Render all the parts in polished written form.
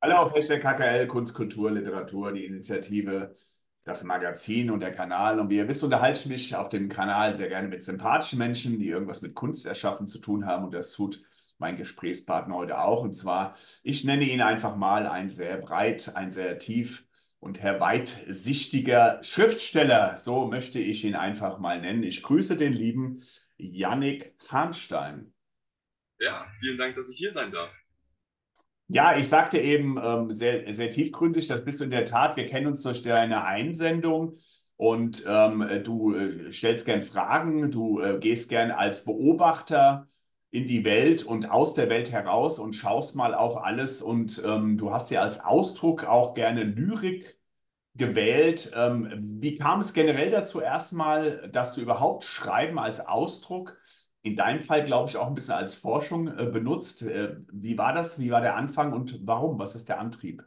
Alle auf Hashtag KKL, Kunst, Kultur, Literatur, die Initiative, das Magazin und der Kanal. Und wie ihr wisst, unterhalte ich mich auf dem Kanal sehr gerne mit sympathischen Menschen, die irgendwas mit Kunst erschaffen zu tun haben. Und das tut mein Gesprächspartner heute auch. Und zwar, ich nenne ihn einfach mal ein sehr breit, ein sehr tief und weitsichtiger Schriftsteller. So möchte ich ihn einfach mal nennen. Ich grüße den lieben Yannick Harnstein. Ja, vielen Dank, dass ich hier sein darf. Ja, ich sagte eben sehr, sehr tiefgründig, das bist du in der Tat. Wir kennen uns durch deine Einsendung und du stellst gern Fragen, du gehst gern als Beobachter in die Welt und aus der Welt heraus und schaust mal auf alles und du hast dir als Ausdruck auch gerne Lyrik gewählt. Wie kam es generell dazu erstmal, dass du überhaupt Schreiben als Ausdruck, in deinem Fall glaube ich auch ein bisschen als Forschung benutzt? Wie war das? Wie war der Anfang und warum? Was ist der Antrieb?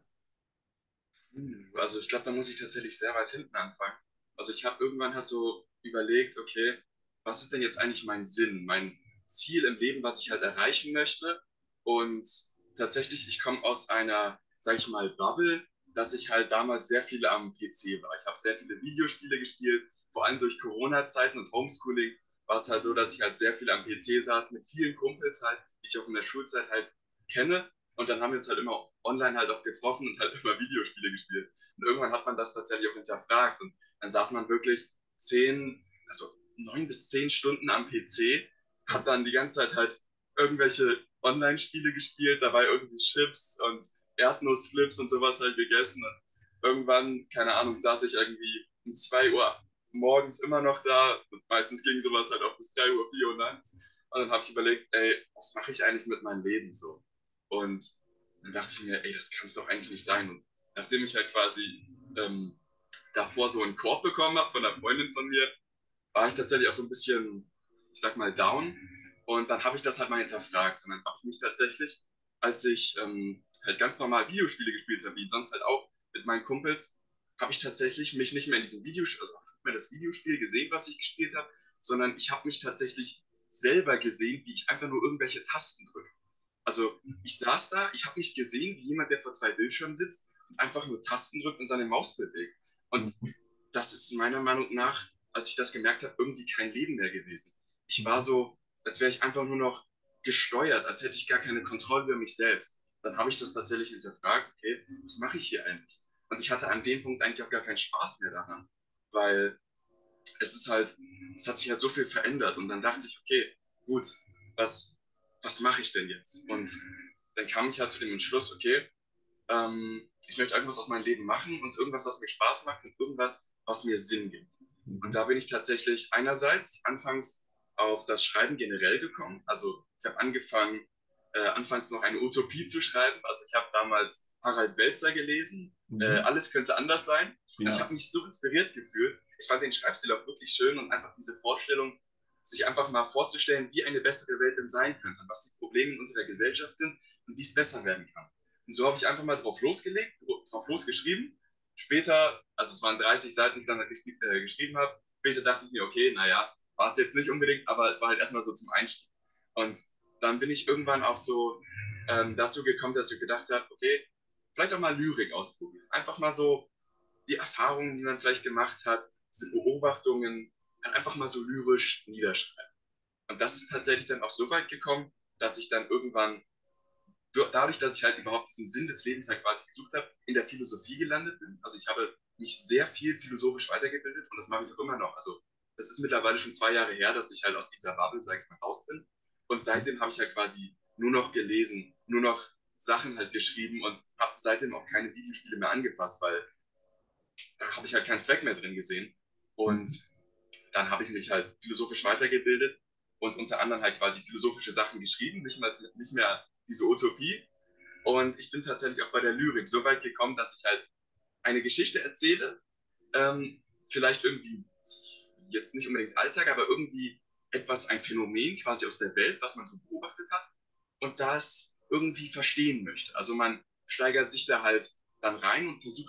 Also ich glaube, da muss ich tatsächlich sehr weit hinten anfangen. Also ich habe irgendwann halt so überlegt, okay, was ist denn jetzt eigentlich mein Sinn, mein Ziel im Leben, was ich halt erreichen möchte? Und tatsächlich, ich komme aus einer, sag ich mal, Bubble, dass ich halt damals sehr viel am PC war. Ich habe sehr viele Videospiele gespielt, vor allem durch Corona-Zeiten und Homeschooling war es halt so, dass ich halt sehr viel am PC saß mit vielen Kumpels halt, die ich auch in der Schulzeit halt kenne. Und dann haben wir uns halt immer online halt auch getroffen und halt immer Videospiele gespielt. Und irgendwann hat man das tatsächlich auch hinterfragt. Und dann saß man wirklich 9 bis 10 Stunden am PC, hat dann die ganze Zeit halt irgendwelche Online-Spiele gespielt, dabei irgendwie Chips und Erdnussflips und sowas halt gegessen. Und irgendwann, keine Ahnung, saß ich irgendwie um 2 Uhr morgens immer noch da. Und meistens ging sowas halt auch bis 3 Uhr, 4 Uhr nachts. Und dann habe ich überlegt, ey, was mache ich eigentlich mit meinem Leben so? Und dann dachte ich mir, ey, das kann es doch eigentlich nicht sein. Und nachdem ich halt quasi davor so einen Korb bekommen habe von einer Freundin von mir, war ich tatsächlich auch so ein bisschen, ich sag mal, down. Und dann habe ich das halt mal hinterfragt. Und dann habe ich mich tatsächlich, als ich halt ganz normal Videospiele gespielt habe, wie sonst halt auch mit meinen Kumpels, habe ich tatsächlich mich nicht mehr in diesem Videospiel, also nicht mehr das Videospiel gesehen, was ich gespielt habe, sondern ich habe mich tatsächlich selber gesehen, wie ich einfach nur irgendwelche Tasten drücke. Also ich saß da, ich habe mich gesehen, wie jemand, der vor zwei Bildschirmen sitzt und einfach nur Tasten drückt und seine Maus bewegt. Und das ist meiner Meinung nach, als ich das gemerkt habe, irgendwie kein Leben mehr gewesen. Ich war so, als wäre ich einfach nur noch gesteuert, als hätte ich gar keine Kontrolle über mich selbst. Dann habe ich das tatsächlich hinterfragt, okay, was mache ich hier eigentlich? Und ich hatte an dem Punkt eigentlich auch gar keinen Spaß mehr daran, weil es ist halt, es hat sich halt so viel verändert. Und dann dachte ich, okay, gut, was, was mache ich denn jetzt? Und dann kam ich halt zu dem Entschluss, okay, ich möchte irgendwas aus meinem Leben machen und irgendwas, was mir Spaß macht und irgendwas, was mir Sinn gibt. Und da bin ich tatsächlich einerseits anfangs auf das Schreiben generell gekommen. Also ich habe angefangen, anfangs noch eine Utopie zu schreiben. Also ich habe damals Harald Welzer gelesen. Mhm. Alles könnte anders sein. Und ich Ja. habe mich so inspiriert gefühlt. Ich fand den Schreibstil auch wirklich schön und einfach diese Vorstellung, sich einfach mal vorzustellen, wie eine bessere Welt denn sein könnte, was die Probleme in unserer Gesellschaft sind und wie es besser werden kann. Und so habe ich einfach mal drauf losgelegt, drauf losgeschrieben. Später, also es waren 30 Seiten, die ich dann geschrieben habe. Später dachte ich mir, okay, naja, war es jetzt nicht unbedingt, aber es war halt erstmal so zum Einstieg. Und dann bin ich irgendwann auch so dazu gekommen, dass ich gedacht habe, okay, vielleicht auch mal Lyrik ausprobieren. Einfach mal so die Erfahrungen, die man vielleicht gemacht hat, diese Beobachtungen, dann einfach mal so lyrisch niederschreiben. Und das ist tatsächlich dann auch so weit gekommen, dass ich dann irgendwann dadurch, dass ich halt überhaupt diesen Sinn des Lebens halt quasi gesucht habe, in der Philosophie gelandet bin. Also ich habe mich sehr viel philosophisch weitergebildet und das mache ich auch immer noch. Also das ist mittlerweile schon 2 Jahre her, dass ich halt aus dieser Bubble, sage ich mal, raus bin. Und seitdem habe ich halt quasi nur noch gelesen, nur noch Sachen halt geschrieben und habe seitdem auch keine Videospiele mehr angefasst, weil da habe ich halt keinen Zweck mehr drin gesehen. Und dann habe ich mich halt philosophisch weitergebildet und unter anderem halt quasi philosophische Sachen geschrieben, nicht mehr diese Utopie. Und ich bin tatsächlich auch bei der Lyrik so weit gekommen, dass ich halt eine Geschichte erzähle, vielleicht irgendwie jetzt nicht unbedingt Alltag, aber irgendwie etwas, ein Phänomen quasi aus der Welt, was man so beobachtet hat und das irgendwie verstehen möchte. Also man steigert sich da halt dann rein und versucht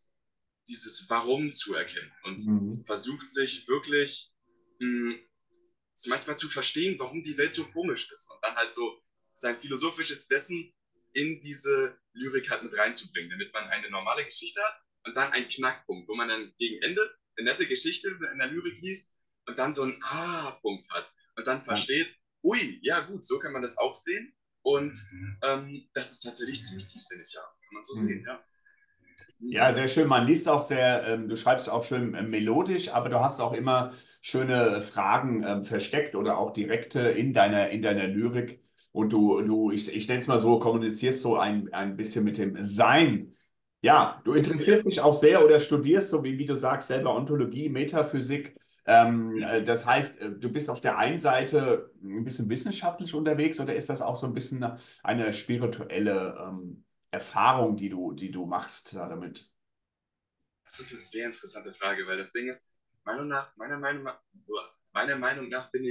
dieses Warum zu erkennen und Mhm. versucht sich wirklich mh, manchmal zu verstehen, warum die Welt so komisch ist und dann halt so sein philosophisches Wissen in diese Lyrik halt mit reinzubringen, damit man eine normale Geschichte hat und dann einen Knackpunkt, wo man dann gegen Ende eine nette Geschichte in der Lyrik liest und dann so einen Ah-Punkt hat und dann Ja. versteht, ui, ja gut, so kann man das auch sehen. Und das ist tatsächlich ziemlich tiefsinnig, ja. Kann man so sehen, Mhm. ja. Ja, Mhm. sehr schön. Man liest auch sehr, du schreibst auch schön melodisch, aber du hast auch immer schöne Fragen versteckt oder auch direkte in deiner Lyrik. Und ich nenne es mal so, kommunizierst so ein bisschen mit dem Sein. Ja, du Ja. interessierst dich auch sehr oder studierst, so wie du sagst, selber Ontologie, Metaphysik. Das heißt, du bist auf der einen Seite ein bisschen wissenschaftlich unterwegs oder ist das auch so ein bisschen eine spirituelle Erfahrung, die du machst damit? Das ist eine sehr interessante Frage, weil das Ding ist, meiner Meinung nach bin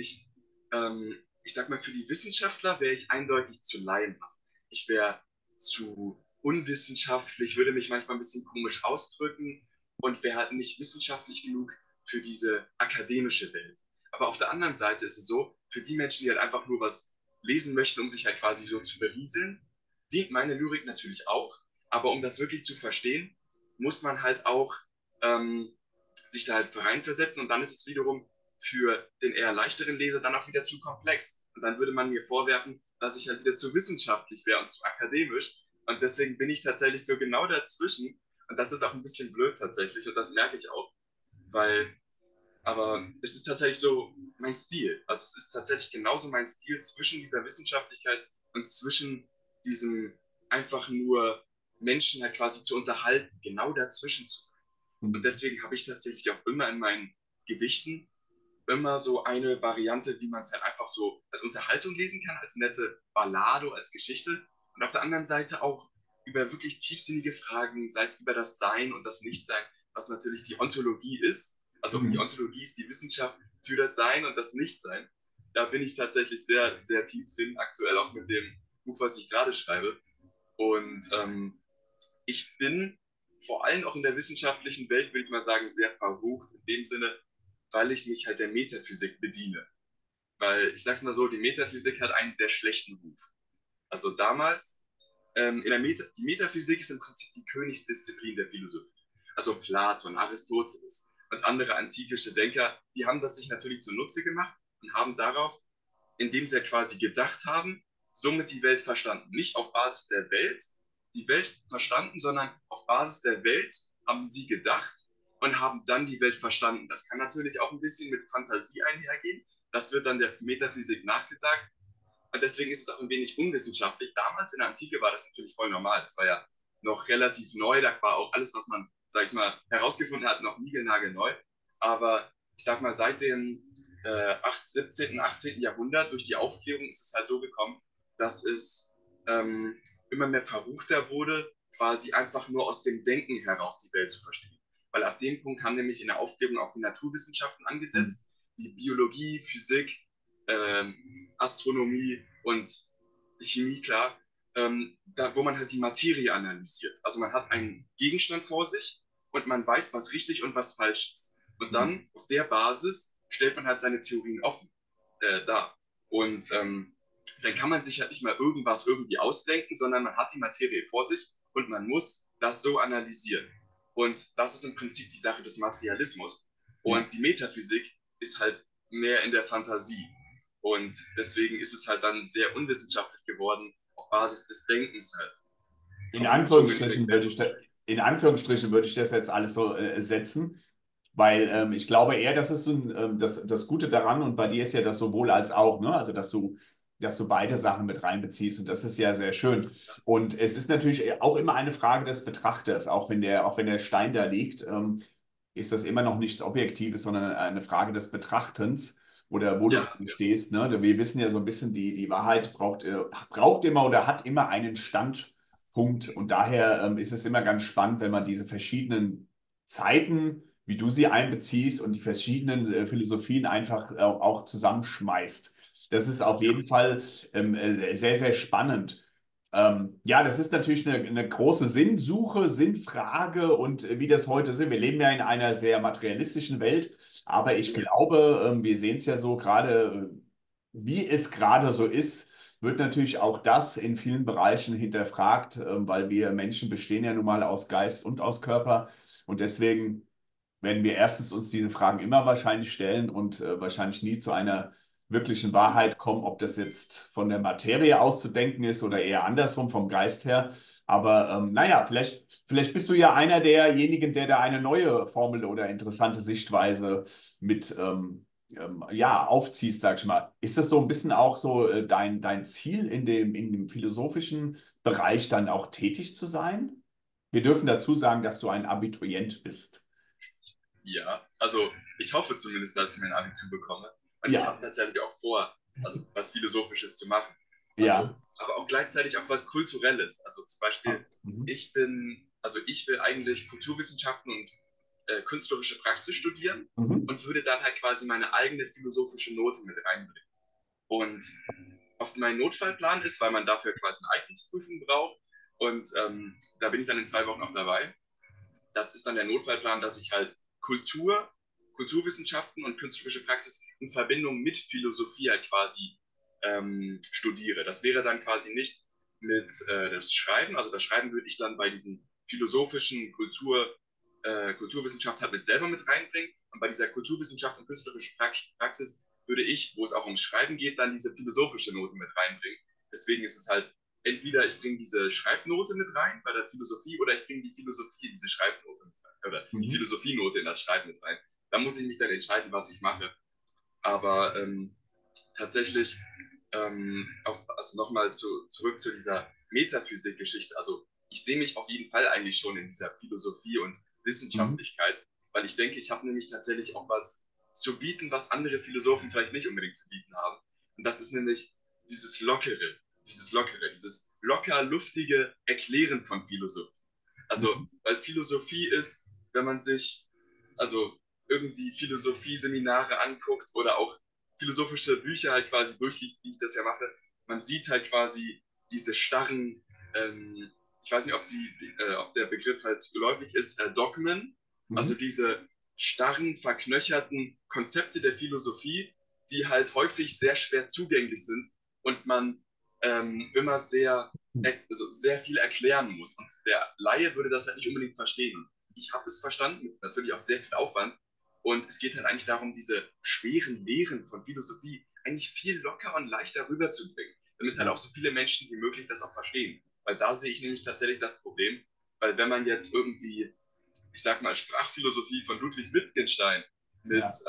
ich sag mal, für die Wissenschaftler wäre ich eindeutig zu laienhaft. Ich wäre zu unwissenschaftlich, würde mich manchmal ein bisschen komisch ausdrücken und wäre halt nicht wissenschaftlich genug für diese akademische Welt. Aber auf der anderen Seite ist es so, für die Menschen, die halt einfach nur was lesen möchten, um sich halt quasi so zu berieseln, dient meine Lyrik natürlich auch. Aber um das wirklich zu verstehen, muss man halt auch sich da halt reinversetzen und dann ist es wiederum für den eher leichteren Leser dann auch wieder zu komplex. Und dann würde man mir vorwerfen, dass ich halt wieder zu wissenschaftlich wäre und zu akademisch. Und deswegen bin ich tatsächlich so genau dazwischen. Und das ist auch ein bisschen blöd tatsächlich. Und das merke ich auch. Weil, aber es ist tatsächlich so mein Stil. Also es ist tatsächlich genauso mein Stil zwischen dieser Wissenschaftlichkeit und zwischen diesem einfach nur Menschen halt quasi zu unterhalten, genau dazwischen zu sein. Und deswegen habe ich tatsächlich auch immer in meinen Gedichten immer so eine Variante, wie man es halt einfach so als Unterhaltung lesen kann, als nette Ballade, als Geschichte. Und auf der anderen Seite auch über wirklich tiefsinnige Fragen, sei es über das Sein und das Nichtsein, was natürlich die Ontologie ist. Also die Mhm. Ontologie ist die Wissenschaft für das Sein und das Nichtsein. Da bin ich tatsächlich sehr, sehr tief drin, aktuell auch mit dem Buch, was ich gerade schreibe. Und ich bin vor allem auch in der wissenschaftlichen Welt, würde ich mal sagen, sehr verrucht in dem Sinne, weil ich mich halt der Metaphysik bediene. Weil ich sag's mal so, die Metaphysik hat einen sehr schlechten Ruf. Also damals, die Metaphysik ist im Prinzip die Königsdisziplin der Philosophie. Also Platon, Aristoteles und andere antikische Denker, die haben das sich natürlich zunutze gemacht und haben darauf, indem sie ja quasi gedacht haben, somit die Welt verstanden. Nicht auf Basis der Welt die Welt verstanden, sondern auf Basis der Welt haben sie gedacht und haben dann die Welt verstanden. Das kann natürlich auch ein bisschen mit Fantasie einhergehen. Das wird dann der Metaphysik nachgesagt. Und deswegen ist es auch ein wenig unwissenschaftlich. Damals in der Antike war das natürlich voll normal. Das war ja noch relativ neu. Da war auch alles, was man, sag ich mal, herausgefunden hat, noch niegelnagelneu. Aber ich sag mal, seit dem 17., 18. Jahrhundert durch die Aufklärung ist es halt so gekommen, dass es immer mehr verruchter wurde, quasi einfach nur aus dem Denken heraus die Welt zu verstehen. Weil ab dem Punkt haben nämlich in der Aufklärung auch die Naturwissenschaften angesetzt, wie Biologie, Physik, ähm, Astronomie und Chemie, klar, wo man halt die Materie analysiert. Also man hat einen Gegenstand vor sich und man weiß, was richtig und was falsch ist. Und dann auf der Basis stellt man halt seine Theorien offen dar. Und dann kann man sich halt nicht mal irgendwas irgendwie ausdenken, sondern man hat die Materie vor sich und man muss das so analysieren. Und das ist im Prinzip die Sache des Materialismus. Ja. Und die Metaphysik ist halt mehr in der Fantasie. Und deswegen ist es halt dann sehr unwissenschaftlich geworden, auf Basis des Denkens halt. In Vermutungen über die Anführungsstrichen würde Welt ich aufstellen. in Anführungsstrichen würde ich das jetzt alles so setzen, weil ich glaube eher, das ist so das Gute daran und bei dir ist ja das sowohl als auch, ne? Also dass du beide Sachen mit reinbeziehst und das ist ja sehr schön. Und es ist natürlich auch immer eine Frage des Betrachters, auch wenn der Stein da liegt, ist das immer noch nichts Objektives, sondern eine Frage des Betrachtens oder wo du Ja, drin stehst. Ne? Wir wissen ja so ein bisschen, die Wahrheit braucht immer oder hat immer einen Standpunkt. Und daher ist es immer ganz spannend, wenn man diese verschiedenen Zeiten, wie du sie einbeziehst und die verschiedenen Philosophien einfach auch zusammenschmeißt. Das ist auf ja, jeden Fall sehr, sehr spannend. Ja, das ist natürlich eine große Sinnsuche, Sinnfrage und wie das heute ist. Wir leben ja in einer sehr materialistischen Welt, aber ich oh ja, glaube, wir sehen es ja so gerade, wie es gerade so ist. wird natürlich auch das in vielen Bereichen hinterfragt, weil wir Menschen bestehen ja nun mal aus Geist und aus Körper. Und deswegen werden wir erstens uns diese Fragen immer wahrscheinlich stellen und wahrscheinlich nie zu einer wirklichen Wahrheit kommen, ob das jetzt von der Materie auszudenken ist oder eher andersrum vom Geist her. Aber naja, vielleicht bist du ja einer derjenigen, der da eine neue Formel oder interessante Sichtweise mit ja, aufziehst, sag ich mal. Ist das so ein bisschen auch so dein Ziel in dem philosophischen Bereich dann auch tätig zu sein? Wir dürfen dazu sagen, dass du ein Abiturient bist. Ja, also ich hoffe zumindest, dass ich mein Abitur bekomme. Und ich habe Ja, tatsächlich auch vor, also was Philosophisches zu machen. Also, ja. aber auch gleichzeitig auch was Kulturelles. Also zum Beispiel, Mhm. ich will eigentlich Kulturwissenschaften und künstlerische Praxis studieren Mhm. und würde dann halt quasi meine eigene philosophische Note mit reinbringen. Und auf meinen Notfallplan ist, weil man dafür quasi eine Eignungsprüfung braucht. Und da bin ich dann in 2 Wochen auch dabei. Das ist dann der Notfallplan, dass ich halt Kulturwissenschaften und künstlerische Praxis in Verbindung mit Philosophie halt quasi studiere. Das wäre dann quasi nicht mit das Schreiben, also das Schreiben würde ich dann bei diesen philosophischen Kulturwissenschaft halt mit selber mit reinbringen. Und bei dieser Kulturwissenschaft und künstlerische Praxis würde ich, wo es auch ums Schreiben geht, dann diese philosophische Note mit reinbringen. Deswegen ist es halt entweder ich bringe diese Schreibnote mit rein bei der Philosophie oder ich bringe die Philosophie in diese Schreibnote mit rein oder die Mhm. Philosophienote in das Schreiben mit rein. Da muss ich mich dann entscheiden, was ich mache. Aber tatsächlich, also nochmal zurück zu dieser Metaphysik-Geschichte. Also ich sehe mich auf jeden Fall eigentlich schon in dieser Philosophie und Mhm. Wissenschaftlichkeit, weil ich denke, ich habe nämlich tatsächlich auch was zu bieten, was andere Philosophen vielleicht nicht unbedingt zu bieten haben. Und das ist nämlich dieses Lockere, dieses locker, luftige Erklären von Philosophie. Also, Mhm. weil Philosophie ist, wenn man sich, also irgendwie Philosophie-Seminare anguckt oder auch philosophische Bücher halt quasi durchliest, wie ich das ja mache, man sieht halt quasi diese starren, ich weiß nicht, ob der Begriff halt geläufig ist, Dogmen, also Mhm. diese starren, verknöcherten Konzepte der Philosophie, die halt häufig sehr schwer zugänglich sind und man immer also sehr viel erklären muss. Und der Laie würde das halt nicht unbedingt verstehen. Und ich habe es verstanden, mit natürlich auch sehr viel Aufwand. Und es geht halt eigentlich darum, diese schweren Lehren von Philosophie eigentlich viel lockerer und leichter rüberzubringen, damit halt Ja. auch so viele Menschen wie möglich das auch verstehen. Weil da sehe ich nämlich tatsächlich das Problem, weil wenn man jetzt irgendwie, ich sag mal, Sprachphilosophie von Ludwig Wittgenstein mit Ja.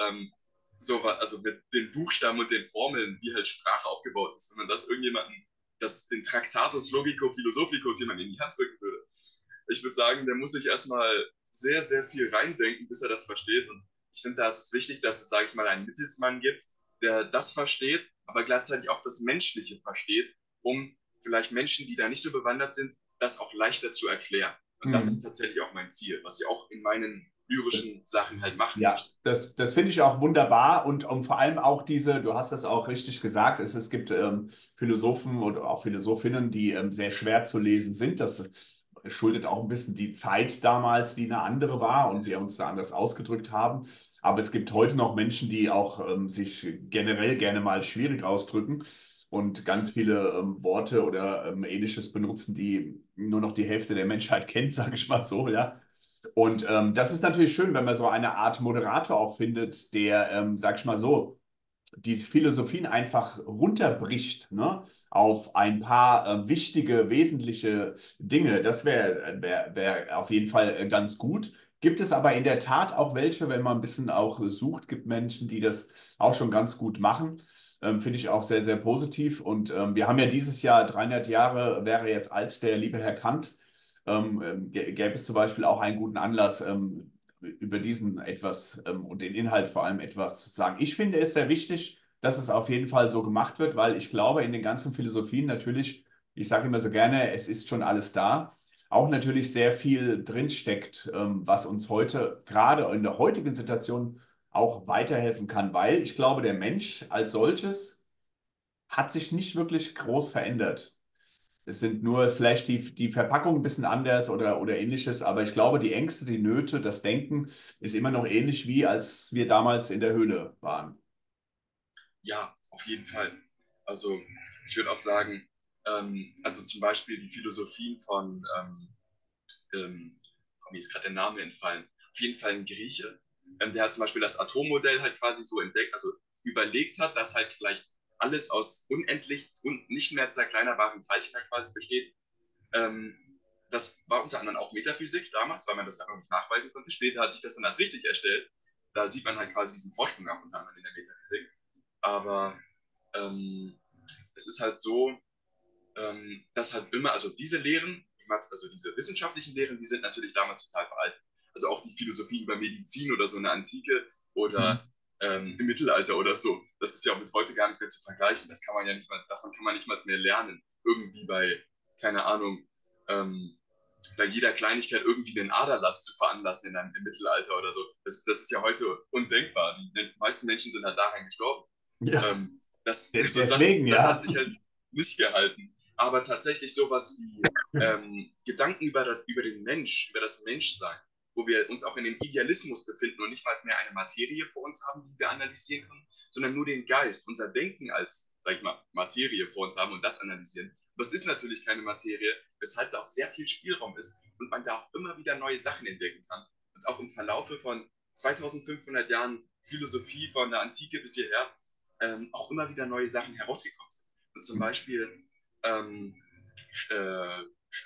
also mit den Buchstaben und den Formeln, wie halt Sprache aufgebaut ist, wenn man das irgendjemanden, den Tractatus Logico Philosophicus jemand in die Hand drücken würde, ich würde sagen, der muss sich erstmal sehr, sehr viel reindenken, bis er das versteht. Und ich finde, da ist es wichtig, dass es, sage ich mal, einen Mittelsmann gibt, der das versteht, aber gleichzeitig auch das Menschliche versteht, um vielleicht Menschen, die da nicht so bewandert sind, das auch leichter zu erklären. Und das ist Mhm. tatsächlich auch mein Ziel, was ich auch in meinen lyrischen Sachen halt machen Ja, möchte. das finde ich auch wunderbar und vor allem auch diese, du hast das auch richtig gesagt, es gibt Philosophen oder auch Philosophinnen, die sehr schwer zu lesen sind. Das schuldet auch ein bisschen die Zeit damals, die eine andere war und wir uns da anders ausgedrückt haben. Aber es gibt heute noch Menschen, die auch sich generell gerne mal schwierig ausdrücken und ganz viele Worte oder Ähnliches benutzen, die nur noch die Hälfte der Menschheit kennt, sage ich mal so, ja. Und das ist natürlich schön, wenn man so eine Art Moderator auch findet, der, sag ich mal so, die Philosophien einfach runterbricht, ne, auf ein paar wichtige, wesentliche Dinge. Das wär auf jeden Fall ganz gut. Gibt es aber in der Tat auch welche, wenn man ein bisschen auch sucht, gibt Menschen, die das auch schon ganz gut machen. Finde ich auch sehr, sehr positiv. Und wir haben ja dieses Jahr 300 Jahre, wäre jetzt alt, der liebe Herr Kant. Gäbe es zum Beispiel auch einen guten Anlass, über diesen etwas und den Inhalt vor allem etwas zu sagen. Ich finde es sehr wichtig, dass es auf jeden Fall so gemacht wird, weil ich glaube, in den ganzen Philosophien natürlich, ich sage immer so gerne, es ist schon alles da, auch natürlich sehr viel drinsteckt, was uns heute, gerade in der heutigen Situation, auch weiterhelfen kann, weil ich glaube, der Mensch als solches hat sich nicht wirklich groß verändert. Es sind nur vielleicht die Verpackung ein bisschen anders oder ähnliches, aber ich glaube, die Ängste, die Nöte, das Denken ist immer noch ähnlich wie als wir damals in der Höhle waren. Ja, auf jeden Fall. Also ich würde auch sagen, also zum Beispiel die Philosophien von, mir ist gerade der Name entfallen, auf jeden Fall ein Grieche, der hat zum Beispiel das Atommodell halt quasi so entdeckt, also überlegt hat, dass halt vielleicht alles aus unendlich und nicht mehr zerkleinerbaren Teilchen halt quasi besteht. Ähm, Das war unter anderem auch Metaphysik damals, weil man das ja noch nicht nachweisen konnte. Später hat sich das dann als richtig erstellt. Da sieht man halt quasi diesen Vorsprung auch unter anderem in der Metaphysik. Aber ähm, es ist halt so, dass halt immer, also diese Lehren, also diese wissenschaftlichen Lehren, die sind natürlich damals total veraltet. Also auch die Philosophie über Medizin oder so in der Antike Mhm. oder im Mittelalter oder so, das ist ja auch mit heute gar nicht mehr zu vergleichen. Das kann man ja nicht mal, davon kann man nicht mal mehr lernen. Irgendwie bei, keine Ahnung, ähm, bei jeder Kleinigkeit irgendwie einen Aderlass zu veranlassen im Mittelalter oder so. Das ist ja heute undenkbar. Die meisten Menschen sind halt daran gestorben. Ja, Das deswegen, das hat ja. sich halt nicht gehalten. Aber tatsächlich sowas wie Gedanken über den Mensch, über das Menschsein, wo wir uns auch in dem Idealismus befinden und nicht mal mehr eine Materie vor uns haben, die wir analysieren können, sondern nur den Geist, unser Denken als, sag ich mal, Materie vor uns haben und das analysieren. Das ist natürlich keine Materie, weshalb da auch sehr viel Spielraum ist und man da auch immer wieder neue Sachen entdecken kann. Und auch im Verlaufe von 2500 Jahren Philosophie von der Antike bis hierher auch immer wieder neue Sachen herausgekommen sind. Und zum Beispiel ähm, äh,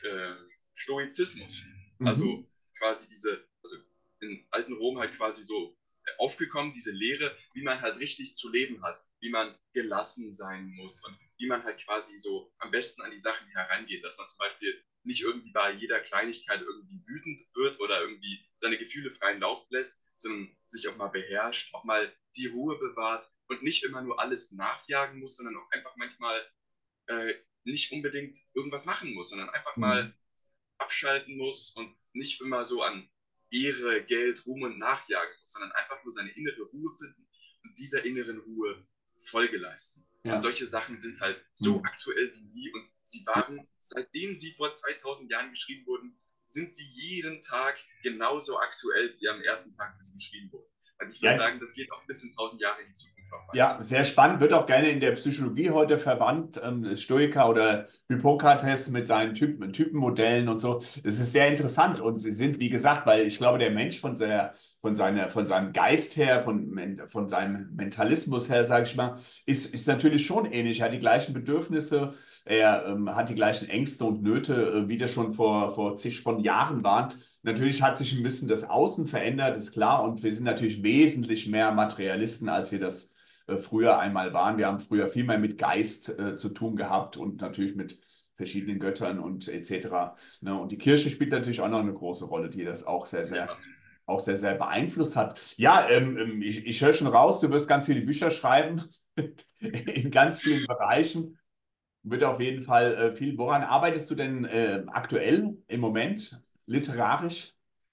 Stoizismus. Mhm. Also quasi also in alten Rom halt quasi so aufgekommen, diese Lehre, wie man halt richtig zu leben hat, wie man gelassen sein muss und wie man halt quasi so am besten an die Sachen herangeht, dass man zum Beispiel nicht irgendwie bei jeder Kleinigkeit irgendwie wütend wird oder irgendwie seine Gefühle freien Lauf lässt, sondern sich auch mal beherrscht, auch mal die Ruhe bewahrt und nicht immer nur alles nachjagen muss, sondern auch einfach manchmal äh, nicht unbedingt irgendwas machen muss, sondern einfach mal Mhm. abschalten muss und nicht immer so an Ehre, Geld, Ruhm und nachjagen muss, sondern einfach nur seine innere Ruhe finden und dieser inneren Ruhe Folge leisten. Und Ja. solche Sachen sind halt so Mhm. aktuell wie nie und sie waren, seitdem sie vor 2000 Jahren geschrieben wurden, sind sie jeden Tag genauso aktuell wie am ersten Tag, wie sie geschrieben wurden. Und ich würde Ja, sagen, das geht auch bis in 1000 Jahre in die Zukunft noch weiter. ja, sehr spannend, wird auch gerne in der Psychologie heute verwandt, Stoiker oder Hippokrates mit seinen Typenmodellen und so. Es ist sehr interessant und sie sind, wie gesagt, weil ich glaube, der Mensch von seinem Geist her, von seinem Mentalismus her, sage ich mal, ist natürlich schon ähnlich. Er hat die gleichen Bedürfnisse, er hat die gleichen Ängste und Nöte, wie das schon vor zig von Jahren waren. Natürlich hat sich ein bisschen das Außen verändert, ist klar, und wir sind natürlich wesentlich mehr Materialisten, als wir das früher einmal waren. Wir haben früher viel mehr mit Geist zu tun gehabt und natürlich mit verschiedenen Göttern und etc. Ne? Und die Kirche spielt natürlich auch noch eine große Rolle, die das Ja, auch sehr, sehr beeinflusst hat. Ja, ich höre schon raus, du wirst ganz viele Bücher schreiben in ganz vielen Bereichen. Wird auf jeden Fall viel. Woran arbeitest du denn aktuell im Moment literarisch?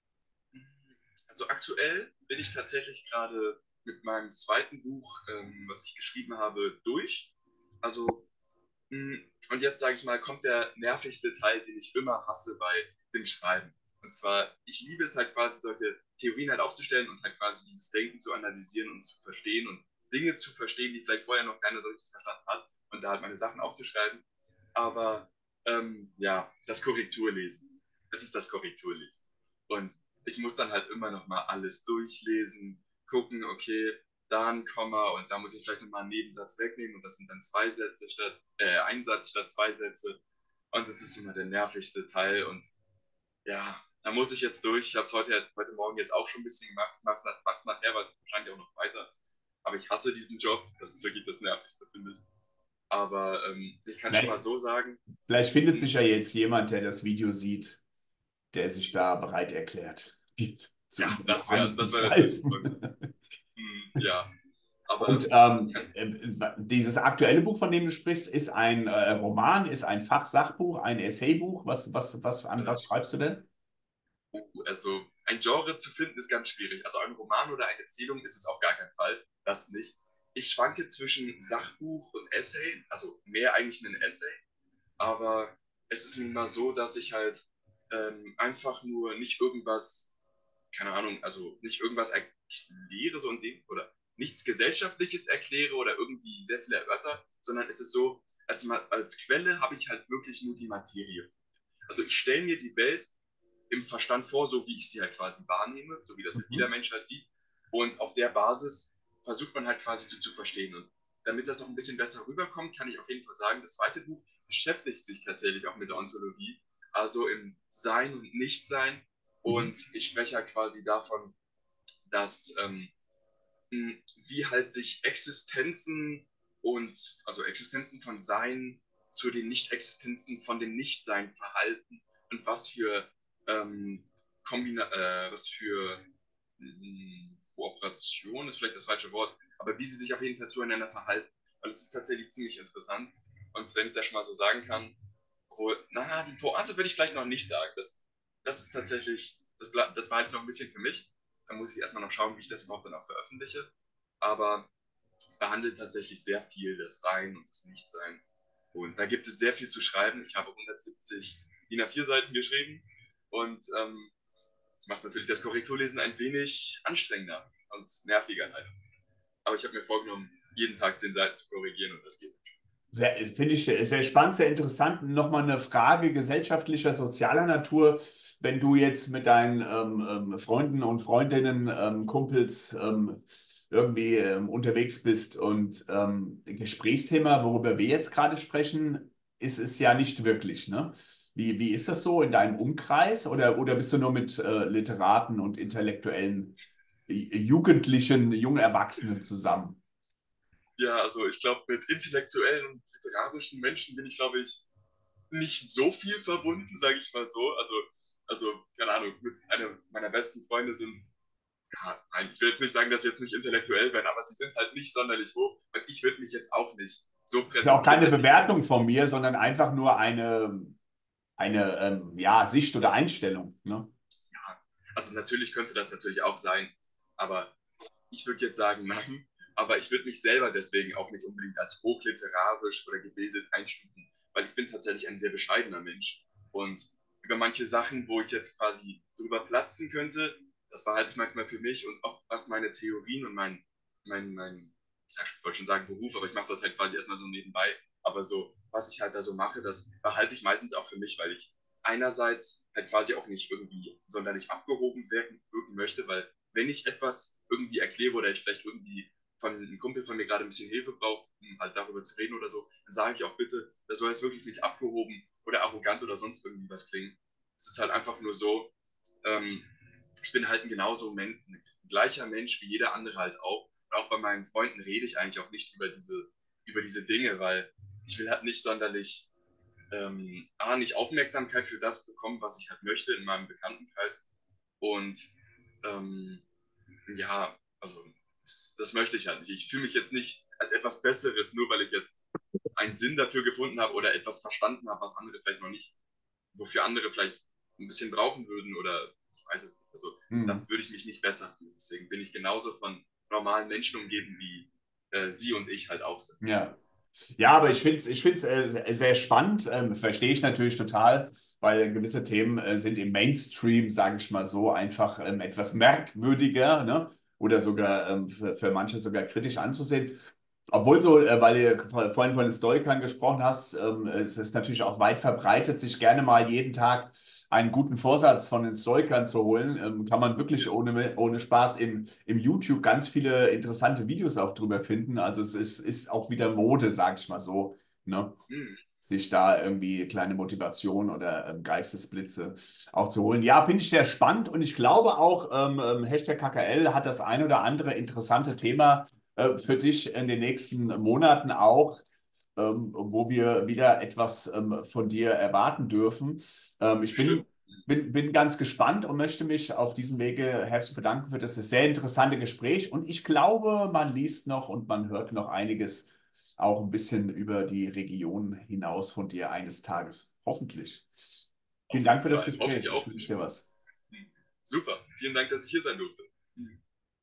also aktuell bin ich tatsächlich gerade mit meinem zweiten Buch, was ich geschrieben habe, durch. Also, und jetzt sage ich mal, kommt der nervigste Teil, den ich immer hasse bei dem Schreiben. Und zwar, ich liebe es halt quasi, solche Theorien halt aufzustellen und halt quasi dieses Denken zu analysieren und zu verstehen und Dinge zu verstehen, die vielleicht vorher noch keiner so richtig verstanden hat und da halt meine Sachen aufzuschreiben. Aber ja, das Korrekturlesen. Es ist das Korrekturlesen. Und ich muss dann halt immer noch mal alles durchlesen, gucken, okay, da ein Komma und da muss ich vielleicht nochmal einen Nebensatz wegnehmen und das sind dann zwei Sätze statt, ein Satz statt zwei Sätze. Und das ist immer der nervigste Teil und ja, da muss ich jetzt durch. Ich habe es heute Morgen jetzt auch schon ein bisschen gemacht. Ich mach's nachher wahrscheinlich auch noch weiter. Aber ich hasse diesen Job. Das ist wirklich das Nervigste, finde ich. Aber ich kann schon mal Vielleicht, so sagen, vielleicht findet hm, sich ja jetzt jemand, der das Video sieht, der sich da bereit erklärt, die zu ja, über die das wär natürlich ein Punkt. anzugreifen. Ja, aber Und ich kann, dieses aktuelle Buch, von dem du sprichst, ist ein Roman, ist ein Fachsachbuch, ein Essaybuch. An was schreibst du denn? also ein Genre zu finden ist ganz schwierig. Also ein Roman oder eine Erzählung ist es auf gar keinen Fall. Das nicht. Ich schwanke zwischen Sachbuch und Essay, also mehr eigentlich ein Essay. Aber es ist nun mal so, dass ich halt einfach nur nicht irgendwas, keine Ahnung, also nicht irgendwas erkläre, so in dem, oder nichts Gesellschaftliches erkläre oder irgendwie sehr viele Wörter, sondern es ist so, als Quelle habe ich halt wirklich nur die Materie. Also ich stelle mir die Welt im Verstand vor, so wie ich sie halt quasi wahrnehme, so wie das halt jeder Mhm. Mensch halt sieht. Und auf der Basis versucht man halt quasi so zu verstehen. Und damit das auch ein bisschen besser rüberkommt, kann ich auf jeden Fall sagen, das zweite Buch beschäftigt sich tatsächlich auch mit der Ontologie, also im Sein und Nichtsein. Mhm. Und ich spreche halt quasi davon, dass wie halt sich Existenzen also Existenzen von Sein zu den Nicht-Existenzen von dem Nichtsein verhalten und ähm, was für Kooperation ist vielleicht das falsche Wort, aber wie sie sich auf jeden Fall zueinander verhalten. Und es ist tatsächlich ziemlich interessant. Und wenn ich das schon mal so sagen kann, obwohl, na, die Pointe würde ich vielleicht noch nicht sagen. Das ist tatsächlich, das war halt noch ein bisschen für mich. Da muss ich erstmal noch schauen, wie ich das überhaupt dann auch veröffentliche. Aber es behandelt tatsächlich sehr viel das Sein und das Nichtsein. Und da gibt es sehr viel zu schreiben. Ich habe 170 DIN A4 Seiten geschrieben und das macht natürlich das Korrekturlesen ein wenig anstrengender und nerviger leider. Aber ich habe mir vorgenommen, jeden Tag 10 Seiten zu korrigieren und das geht. Finde ich sehr spannend, sehr interessant. Nochmal eine Frage gesellschaftlicher, sozialer Natur. Wenn du jetzt mit deinen Freunden und Freundinnen, Kumpels irgendwie unterwegs bist und Gesprächsthema, worüber wir jetzt gerade sprechen, ist es ja nicht wirklich, ne? Wie ist das so in deinem Umkreis oder bist du nur mit Literaten und intellektuellen Jugendlichen, jungen Erwachsenen zusammen? Ja, also ich glaube, mit intellektuellen und literarischen Menschen bin ich, glaube ich, nicht so viel verbunden, sage ich mal so. Keine Ahnung, mit einer meiner besten Freunde sind, ja, nein, ich will jetzt nicht sagen, dass sie jetzt nicht intellektuell werden, aber sie sind halt nicht sonderlich hoch. Und ich würde mich jetzt auch nicht so Ist ja auch präsentieren, keine als ich jetzt, Bewertung von mir, sondern einfach nur eine ja, Sicht oder Einstellung. Ne? ja, also natürlich könnte das natürlich auch sein, aber ich würde jetzt sagen, nein. Aber ich würde mich selber deswegen auch nicht unbedingt als hochliterarisch oder gebildet einstufen, weil ich bin tatsächlich ein sehr bescheidener Mensch. Und über manche Sachen, wo ich jetzt quasi drüber platzen könnte, das behalte ich manchmal für mich und auch was meine Theorien und ich wollte schon sagen Beruf, aber ich mache das halt quasi erstmal so nebenbei. Aber so, was ich halt da so mache, das behalte ich meistens auch für mich, weil ich einerseits halt quasi auch nicht irgendwie sonderlich abgehoben wirken möchte, weil wenn ich etwas irgendwie erkläre oder ich vielleicht irgendwie von einem Kumpel von mir gerade ein bisschen Hilfe brauche, um halt darüber zu reden oder so, dann sage ich auch bitte, das soll jetzt wirklich nicht abgehoben oder arrogant oder sonst irgendwie was klingen. Es ist halt einfach nur so, ähm, ich bin halt ein gleicher Mensch wie jeder andere halt auch. Und auch bei meinen Freunden rede ich eigentlich auch nicht über diese Dinge, weil ich will halt nicht sonderlich nicht Aufmerksamkeit für das bekommen, was ich halt möchte in meinem Bekanntenkreis. Und ähm, ja, also das möchte ich halt nicht. Ich fühle mich jetzt nicht als etwas Besseres, nur weil ich jetzt einen Sinn dafür gefunden habe oder etwas verstanden habe, was andere vielleicht noch nicht, wofür andere vielleicht ein bisschen brauchen würden oder ich weiß es nicht. Also Hm. damit würde ich mich nicht besser fühlen. Deswegen bin ich genauso von normalen Menschen umgeben, wie sie und ich halt auch sind. Ja. Ja, aber ich find's sehr spannend, verstehe ich natürlich total, weil gewisse Themen sind im Mainstream, sage ich mal so, einfach etwas merkwürdiger, ne? Oder sogar für manche sogar kritisch anzusehen. Obwohl so, weil du vorhin von den Stoikern gesprochen hast, es ist natürlich auch weit verbreitet, sich gerne mal jeden Tag einen guten Vorsatz von den Stoikern zu holen. Kann man wirklich ohne Spaß im YouTube ganz viele interessante Videos auch drüber finden. Also ist auch wieder Mode, sag ich mal so, ne? Hm, Sich da irgendwie kleine Motivation oder Geistesblitze auch zu holen. Ja, finde ich sehr spannend und ich glaube auch, Hashtag KKL hat das ein oder andere interessante Thema für dich in den nächsten Monaten auch, wo wir wieder etwas von dir erwarten dürfen. Ich bestimmt. bin ganz gespannt und möchte mich auf diesem Wege herzlich bedanken für das sehr interessante Gespräch. Und ich glaube, man liest noch und man hört noch einiges auch ein bisschen über die Region hinaus von dir eines Tages. Hoffentlich. Auf Vielen Dank jeden für das Fall. Hoffe ich Gespräch. Ich auch wünsche dir zumindest. was. Super. Vielen Dank, dass ich hier sein durfte.